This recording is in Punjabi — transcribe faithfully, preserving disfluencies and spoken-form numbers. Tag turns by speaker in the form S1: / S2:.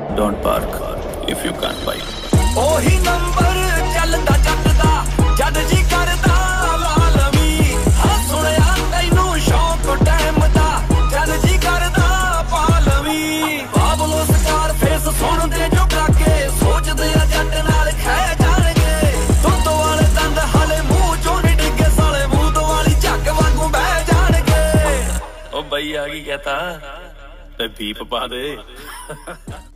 S1: Don't park if you can't bike.
S2: ਉਹੀ ਨੰਬਰ ਚੱਲਦਾ ਚੱਲਦਾ ਜਦ ਜੀ ਕਰਦਾ ਲਾਲਵੀ ਹਾਂ ਸੁਣਿਆ ਤੈਨੂੰ ਸ਼ੌਕ ਟਾਈਮ ਦਾ ਜਦ ਜੀ ਕਰਦਾ ਪਾਲਵੀ ਬਾਬਲੋ ਸਕਾਰ ਫੇਸ ਸੁਣਦੇ ਜੋ ਕਾਕੇ ਸੋਚਦੇ ਆ ਜੱਟ ਨਾਲ ਖੈ ਜਾਣਗੇ ਦੁੱਧ ਵਾਲੇ ਦੰਦ ਹਾਲੇ ਮੂੰਹ ਚੋਂ ਨੀ ਡਿੱਗੇ ਸਾਲੇ ਮੂੰਹ ਵਾਲੀ ਝੱਗ ਵਾਂਗੂ ਬਹਿ ਜਾਣਗੇ।
S1: ਉਹ ਬਈ ਆ ਗਈ ਕਹਤਾ ਤੇ ਬੀਪ ਪਾ ਦੇ।